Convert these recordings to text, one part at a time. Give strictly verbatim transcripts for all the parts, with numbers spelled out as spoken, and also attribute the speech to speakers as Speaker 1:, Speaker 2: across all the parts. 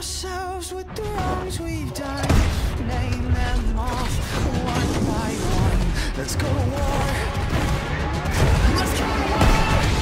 Speaker 1: ourselves with the wrongs we've done. Name them off one by one. Let's go to war. Let's go to war.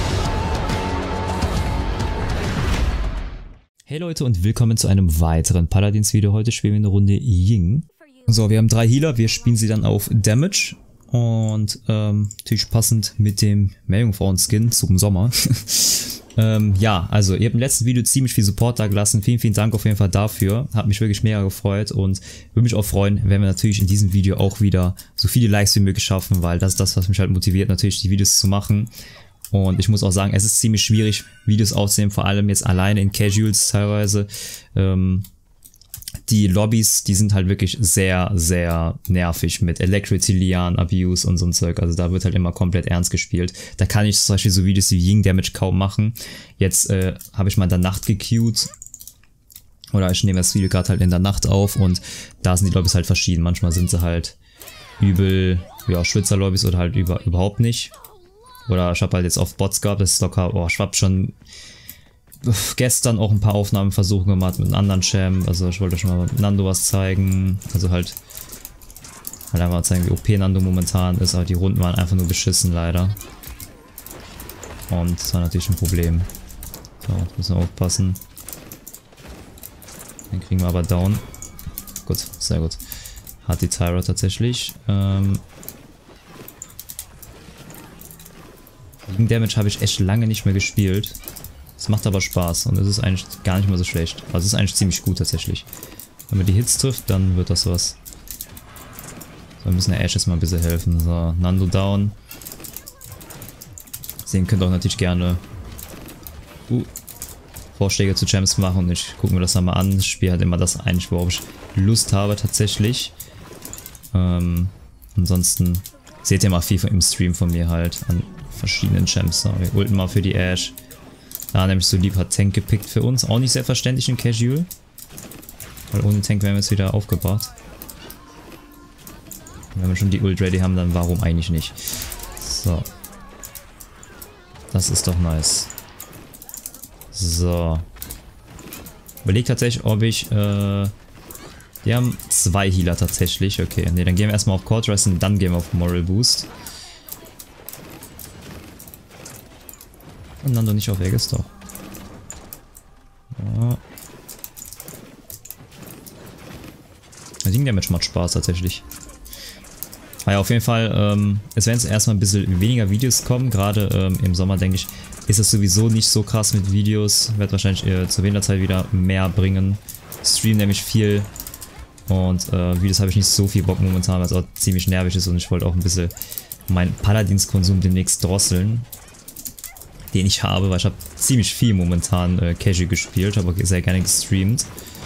Speaker 2: Hey Leute und willkommen zu einem weiteren Paladins-Video. Heute spielen wir eine Runde Ying. So, wir haben drei Healer, wir spielen sie dann auf Damage. Und ähm, natürlich passend mit dem Meerjungfrauen-Skin zum Sommer. ähm, ja, also ihr habt im letzten Video ziemlich viel Support da gelassen. Vielen, vielen Dank auf jeden Fall dafür. Hat mich wirklich mega gefreut und würde mich auch freuen, wenn wir natürlich in diesem Video auch wieder so viele Likes wie möglich schaffen, weil das ist das, was mich halt motiviert, natürlich die Videos zu machen. Und ich muss auch sagen, es ist ziemlich schwierig, Videos aufzunehmen, vor allem jetzt alleine in Casuals teilweise. Ähm, die Lobbys, die sind halt wirklich sehr, sehr nervig mit Electricity, Lian, Abuse und so ein Zeug. Also da wird halt immer komplett ernst gespielt. Da kann ich zum Beispiel so Videos wie Ying Damage kaum machen. Jetzt äh, habe ich mal in der Nacht gequeued. Oder ich nehme das Video gerade halt in der Nacht auf und da sind die Lobbys halt verschieden. Manchmal sind sie halt übel, ja, Schwitzer-Lobbys oder halt über, überhaupt nicht. Oder ich habe halt jetzt auf Bots gehabt, das ist locker, oh, ich hab schon gestern auch ein paar Aufnahmeversuche gemacht mit einem anderen Champ. Also ich wollte schon mal mit Nando was zeigen. Also halt, halt einfach zeigen, wie O P Nando momentan ist. Aber die Runden waren einfach nur beschissen leider. Und das war natürlich ein Problem. So, müssen wir aufpassen. Den kriegen wir aber down. Gut, sehr gut. Hat die Tyra tatsächlich. Ähm, Gegen Damage habe ich echt lange nicht mehr gespielt. Es macht aber Spaß und es ist eigentlich gar nicht mal so schlecht. Also es ist eigentlich ziemlich gut tatsächlich. Wenn man die Hits trifft, dann wird das was. So, wir müssen der Ash jetzt mal ein bisschen helfen. So, Nando down. Deswegen könnt ihr auch natürlich gerne uh, Vorschläge zu Champs machen und ich gucke mir das dann mal an. Ich spiele halt immer das eigentlich, worauf ich Lust habe tatsächlich. Ähm, ansonsten seht ihr mal viel im Stream von mir halt an verschiedenen Champs. So, wir ulten mal für die Ash. Da nämlich so lieb hat Tank gepickt für uns. Auch nicht sehr verständlich in Casual. Weil ohne Tank wären wir jetzt wieder aufgebaut. Und wenn wir schon die Ult ready haben, dann warum eigentlich nicht? So. Das ist doch nice. So. Überlegt tatsächlich, ob ich, äh... die haben zwei Healer tatsächlich. Okay, ne, dann gehen wir erstmal auf Cold Rest und dann gehen wir auf Moral Boost. Und dann doch nicht auf Aegis, doch. Ja. Der Ding Damage macht Spaß tatsächlich. Ah ja, auf jeden Fall, ähm, es werden jetzt erstmal ein bisschen weniger Videos kommen. Gerade ähm, im Sommer, denke ich, ist es sowieso nicht so krass mit Videos. Werde wahrscheinlich äh, zur Winterzeit wieder mehr bringen. Stream nämlich viel. Und äh, Videos habe ich nicht so viel Bock momentan, weil es auch ziemlich nervig ist. Und ich wollte auch ein bisschen meinen Paladins-Konsum demnächst drosseln. Den ich habe, weil ich habe ziemlich viel momentan äh, Casual gespielt, habe auch sehr gerne gestreamt.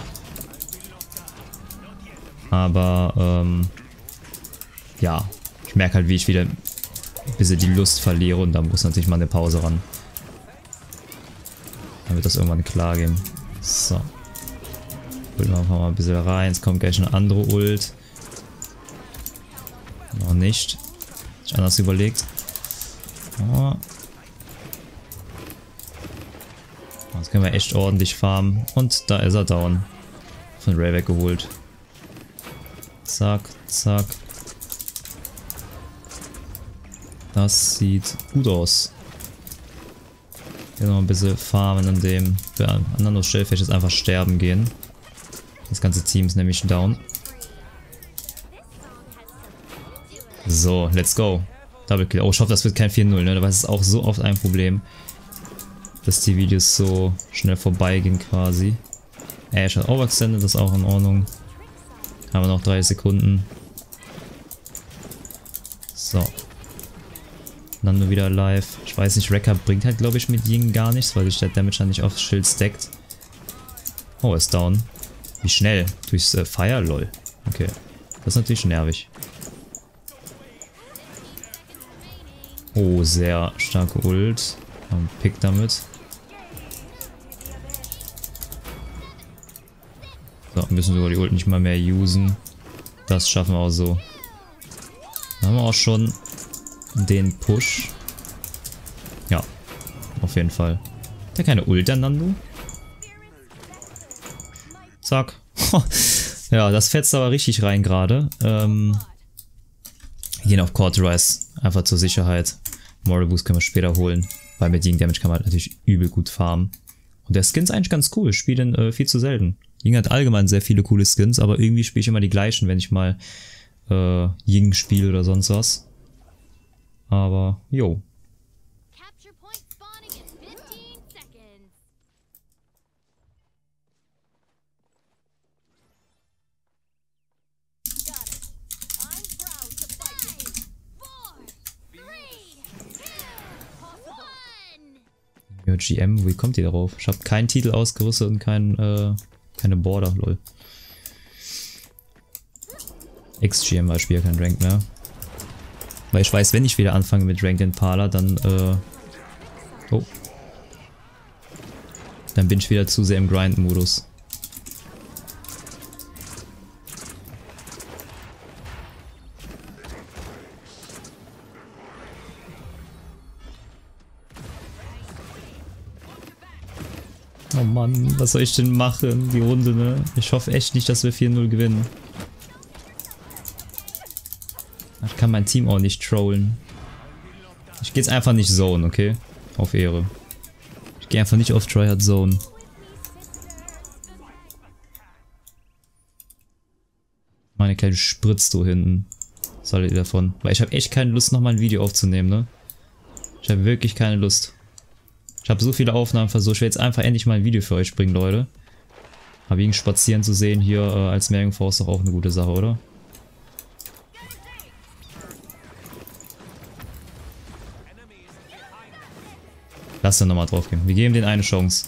Speaker 2: Aber, ähm, ja, ich merke halt, wie ich wieder ein bisschen die Lust verliere und da muss natürlich mal eine Pause ran. Dann wird das irgendwann klar gehen. So. Holen wir einfach mal ein bisschen rein, jetzt kommt gleich eine andere Ult. Noch nicht. Hab ich anders überlegt. Oh. Jetzt können wir echt ordentlich farmen. Und da ist er down. Von Ray weggeholt. Zack, zack. Das sieht gut aus. Hier noch ein bisschen farmen an dem. Der andere Shellfish jetzt einfach sterben gehen. Das ganze Team ist nämlich down. So, let's go. Double Kill. Oh, ich hoffe, das wird kein vier null, ne? Aber es ist auch so oft ein Problem, dass die Videos so schnell vorbeigehen quasi. Ash hat overextended, das ist auch in Ordnung. Haben wir noch drei Sekunden. So. Dann nur wieder live. Ich weiß nicht, Wrecker bringt halt glaube ich mit Ying gar nichts, weil sich der Damage dann nicht aufs Schild stackt. Oh, ist down. Wie schnell? Durchs äh, Fire, lol. Okay. Das ist natürlich nervig. Oh, sehr starke Ult. Haben Pick damit. So, müssen wir die Ult nicht mal mehr usen. Das schaffen wir auch so. Dann haben wir auch schon den Push. Ja, auf jeden Fall. Hat der keine Ult, der Nando? Zack. Ja, das fetzt aber richtig rein gerade. Ähm, wir gehen auf Cauterize. Einfach zur Sicherheit. Moral Boost können wir später holen. Weil mit Ying Damage kann man halt natürlich übel gut farmen. Und der Skin ist eigentlich ganz cool. Ich spiele den äh, viel zu selten. Ying hat allgemein sehr viele coole Skins, aber irgendwie spiele ich immer die gleichen, wenn ich mal äh, Ying spiele oder sonst was. Aber, jo. Ja, G M, wie kommt ihr darauf? Ich habe keinen Titel ausgerüstet und kein, äh, keine Border, lol. X-G M war ich spiele kein Rank mehr. Weil ich weiß, wenn ich wieder anfange mit Ranked Impala, dann, äh, oh. Dann bin ich wieder zu sehr im Grind-Modus. Oh Mann, was soll ich denn machen, die Runde, ne? Ich hoffe echt nicht, dass wir vier null gewinnen. Ich kann mein Team auch nicht trollen. Ich gehe jetzt einfach nicht Zone, okay? Auf Ehre. Ich gehe einfach nicht auf Tryhard Zone. Meine kleine Spritzdo hinten. Was haltet ihr davon? Weil ich habe echt keine Lust, nochmal ein Video aufzunehmen, ne? Ich habe wirklich keine Lust. Ich habe so viele Aufnahmen versucht. Ich will jetzt einfach endlich mal ein Video für euch bringen, Leute. Aber ihn spazieren zu sehen hier äh, als Meerjungfrau ist doch auch eine gute Sache, oder? Lass dann nochmal drauf gehen. Wir geben denen eine Chance.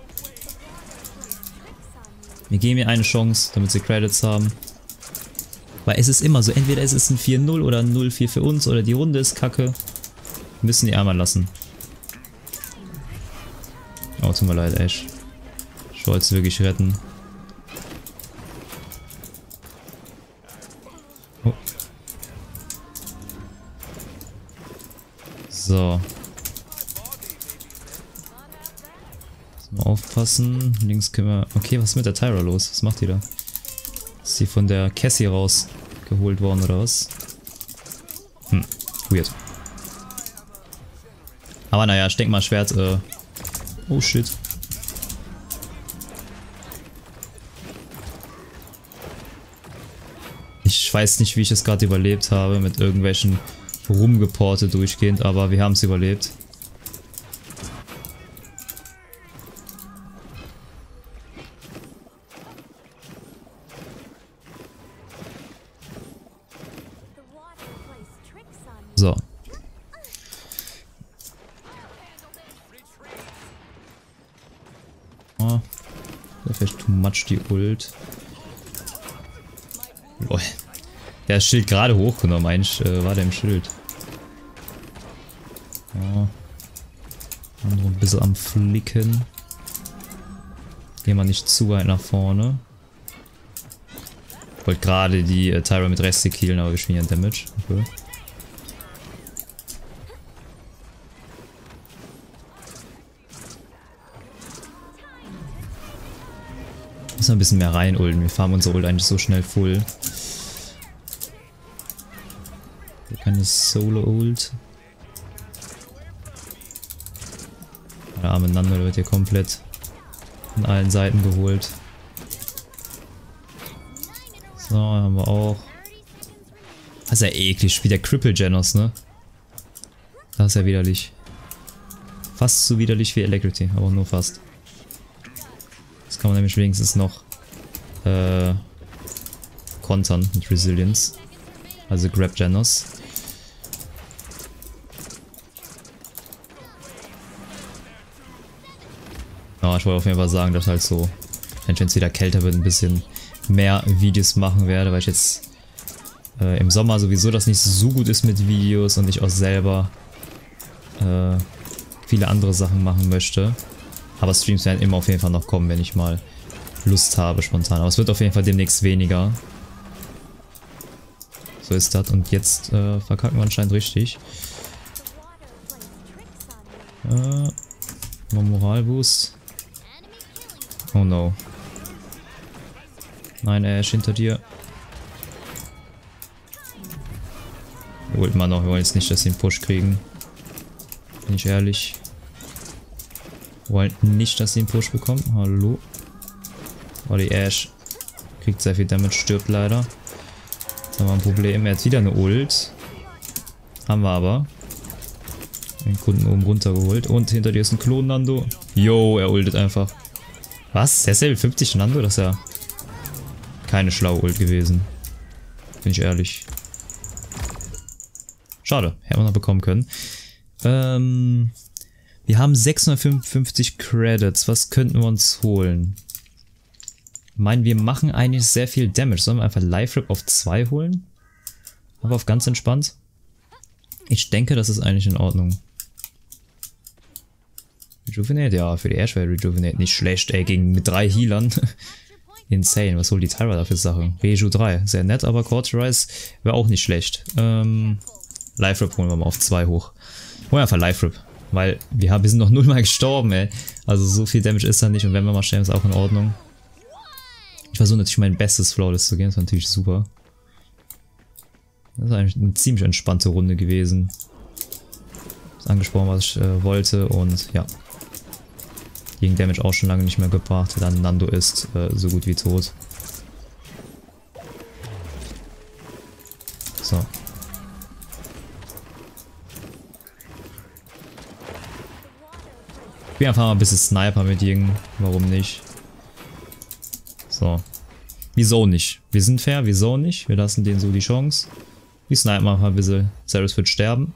Speaker 2: Wir geben ihnen eine Chance, damit sie Credits haben. Weil es ist immer so, entweder es ist ein vier null oder ein null vier für uns oder die Runde ist kacke. Wir müssen die einmal lassen. Oh, tut mir leid, Ash. Ich wollte es wirklich retten. Oh. So. Mal aufpassen. Links können wir... Okay, was ist mit der Tyra los? Was macht die da? Ist die von der Cassie rausgeholt worden oder was? Hm, weird. Aber naja, ich denke mal, Schwert... Äh oh shit. Ich weiß nicht, wie ich es gerade überlebt habe mit irgendwelchen Rumgeporte durchgehend, aber wir haben es überlebt. So. Oh, vielleicht too much die Ult. Lol. Der hat das Schild gerade hochgenommen, eigentlich äh, war der im Schild. Oh. Andere ein bisschen am Flicken. Gehen wir nicht zu weit nach vorne. Ich wollte gerade die äh, Tyra mit Resti killen, aber wir spielen ja Damage. Okay. Müssen wir ein bisschen mehr rein ulten. Wir farmen unsere Ult eigentlich so schnell full. Keine Solo-Ult. Der arme Nando wird hier komplett von allen Seiten geholt. So, haben wir auch. Das ist ja eklig, wie der Cripple Genos, ne? Das ist ja widerlich. Fast so widerlich wie Alacrity, aber nur fast. Das kann man nämlich wenigstens noch äh, kontern mit Resilience. Also Grab Genos. Ja, ich wollte auf jeden Fall sagen, dass halt so, wenn es wieder kälter wird, ein bisschen mehr Videos machen werde, weil ich jetzt äh, im Sommer sowieso das nicht so gut ist mit Videos und ich auch selber äh, viele andere Sachen machen möchte. Aber Streams werden immer auf jeden Fall noch kommen, wenn ich mal Lust habe spontan. Aber es wird auf jeden Fall demnächst weniger. So ist das. Und jetzt äh, verkacken wir anscheinend richtig. Äh, mal Moralboost. Oh no. Nein, Ash, hinter dir. Holt man noch, wir wollen jetzt nicht, dass sie einen Push kriegen. Bin ich ehrlich. Wir wollen nicht, dass sie einen Push bekommen. Hallo. Oh, die Ash kriegt sehr viel Damage, stirbt leider. Jetzt haben wir ein Problem. Er hat wieder eine Ult. Haben wir aber. Den Kunden oben runtergeholt. Und hinter dir ist ein Klon Nando. Yo, er ultet einfach. Was? Der ist Level fünfzig Nando? Das ist ja keine schlaue Ult gewesen. Bin ich ehrlich. Schade. Hätten wir noch bekommen können. Ähm, wir haben sechshundertfünfundfünfzig Credits. Was könnten wir uns holen? Ich meine, wir machen eigentlich sehr viel Damage. Sollen wir einfach Life Rip auf zwei holen? Aber auf ganz entspannt. Ich denke, das ist eigentlich in Ordnung. Rejuvenate? Ja, für die Ash wäre Rejuvenate nicht schlecht, ey, gegen mit drei Healern. Insane, was holt die Tyra da für Sachen? Reju drei, sehr nett, aber Cauterize wäre auch nicht schlecht. Ähm, Life Rip holen wir mal auf zwei hoch. Holen wir einfach Life Rip, weil wir, haben, wir sind noch null mal gestorben, ey. Also so viel Damage ist da nicht und wenn wir mal sterben, ist auch in Ordnung. Ich versuche natürlich mein bestes Flawless zu gehen, das war natürlich super. Das ist eigentlich eine ziemlich entspannte Runde gewesen. Das angesprochen, was ich äh, wollte und ja. Gegen Damage auch schon lange nicht mehr gebracht. Dann Nando ist äh, so gut wie tot. So. Ich will einfach mal ein bisschen Sniper mit Ying. Warum nicht? So. Wieso nicht? Wir sind fair, wieso nicht? Wir lassen denen so die Chance. Wir snipen mal ein bisschen. Seraph wird sterben.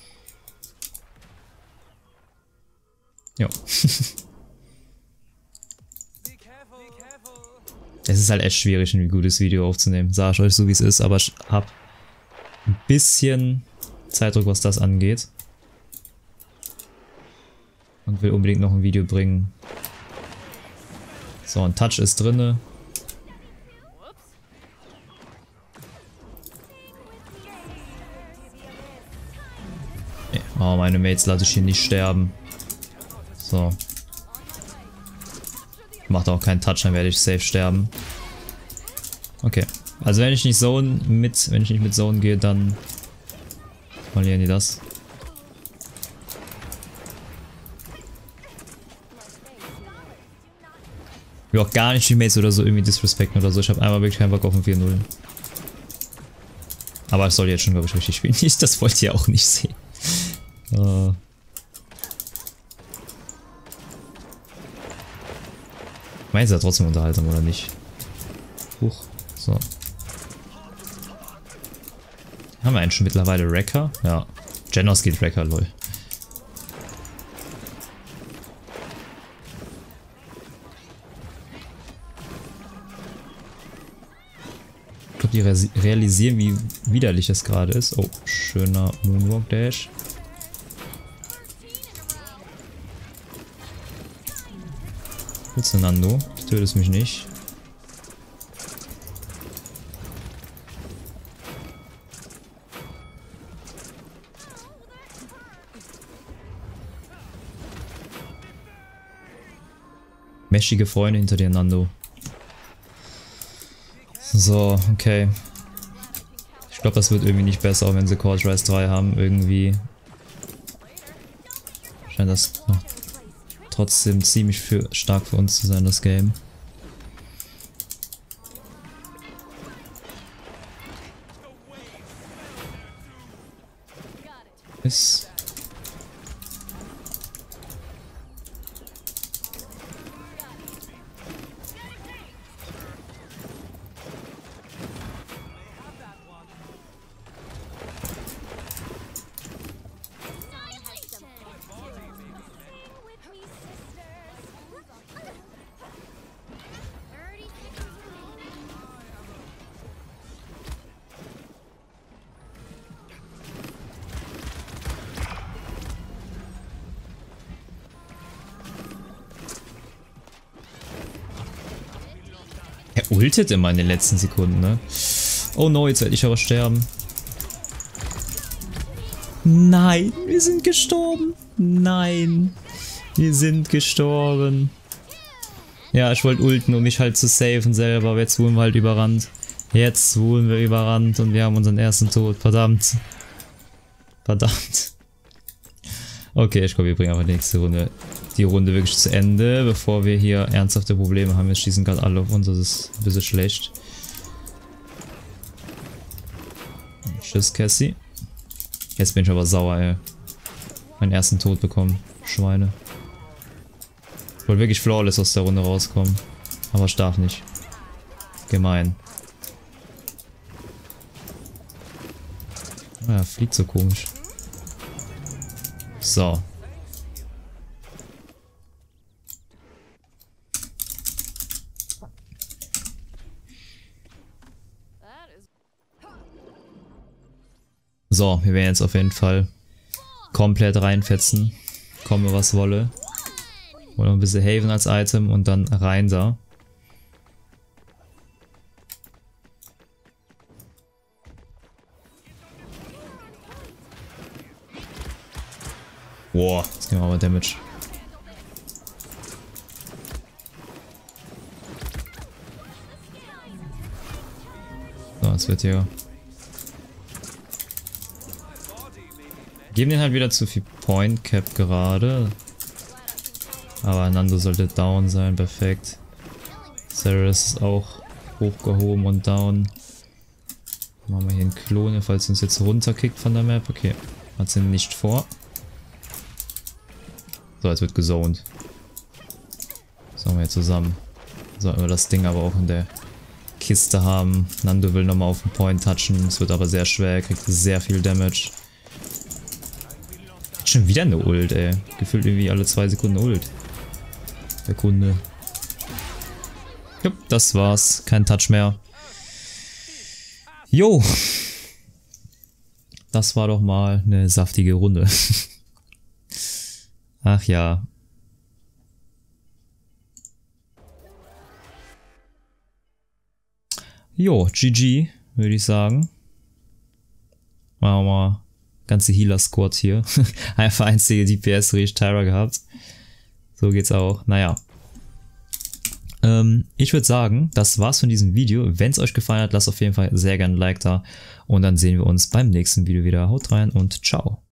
Speaker 2: Jo. Es ist halt echt schwierig, ein gutes Video aufzunehmen. Sag ich euch so, wie es ist, aber ich hab ein bisschen Zeitdruck, was das angeht. Und will unbedingt noch ein Video bringen. So, ein Touch ist drinne. Oh, meine Mates lasse ich hier nicht sterben. So. Macht auch keinen Touch, dann werde ich safe sterben. Okay. Also wenn ich nicht Zone mit, wenn ich nicht mit Zone gehe, dann verlieren die das. Ich will auch gar nicht die Mates oder so irgendwie disrespekten oder so. Ich habe einmal wirklich keinen Bock auf ein vier null. Aber ich soll jetzt schon, glaube ich, richtig spielen. Das wollt ihr auch nicht sehen. Uh. Meinst du ja trotzdem Unterhaltung, oder nicht? Huch, so. Haben wir einen schon mittlerweile Wrecker? Ja. Genos geht Wrecker, lol. Ich glaube, die re realisieren, wie widerlich das gerade ist. Oh, schöner Moonwalk Dash. Willst du, Nando? Du tötest mich nicht. Mächtige Freunde hinter dir, Nando. So, okay. Ich glaube, das wird irgendwie nicht besser, auch wenn sie Cauterize drei haben. Irgendwie scheint das noch trotzdem ziemlich für, stark für uns zu sein, das Game. Ist Er ultet immer in den letzten Sekunden, ne? Oh no, jetzt werde ich aber sterben. Nein, wir sind gestorben. Nein, wir sind gestorben. Ja, ich wollte ulten, um mich halt zu safen selber, aber jetzt wurden wir halt überrannt. Jetzt wurden wir überrannt und wir haben unseren ersten Tod. Verdammt. Verdammt. Okay, ich glaube, wir bringen aber die nächste Runde, die Runde wirklich zu Ende, bevor wir hier ernsthafte Probleme haben. Wir schießen gerade alle auf uns, das ist ein bisschen schlecht. Tschüss, Cassie. Jetzt bin ich aber sauer, ey. Meinen ersten Tod bekommen. Schweine. Ich wollte wirklich flawless aus der Runde rauskommen. Aber ich darf nicht. Gemein. Ja, fliegt so komisch. So. So, wir werden jetzt auf jeden Fall komplett reinfetzen. Komme was wolle. Oder noch ein bisschen Haven als Item und dann rein da. Boah, jetzt gehen wir aber Damage. So, jetzt wird hier... Geben den halt wieder zu viel Point Cap gerade. Aber Nando sollte down sein, perfekt. Ceres ist auch hochgehoben und down. Machen wir hier einen Klone, falls uns jetzt runterkickt von der Map. Okay, hat sie nicht vor. So, jetzt wird gezoned. Das machen wir jetzt zusammen. Sollten wir das Ding aber auch in der Kiste haben. Nando will nochmal auf den Point touchen. Es wird aber sehr schwer, er kriegt sehr viel Damage. Hat schon wieder eine Ult, ey. Gefühlt irgendwie alle zwei Sekunden Ult. Der Kunde. Jupp, das war's. Kein Touch mehr. Jo. Das war doch mal eine saftige Runde. Ach ja. Jo, G G, würde ich sagen. Machen wir mal ganze Healer-Squad hier. Einfach einzige D P S-Reach Tyra gehabt. So geht's auch. Naja. Ähm, ich würde sagen, das war's von diesem Video. Wenn es euch gefallen hat, lasst auf jeden Fall sehr gerne ein Like da. Und dann sehen wir uns beim nächsten Video wieder. Haut rein und ciao.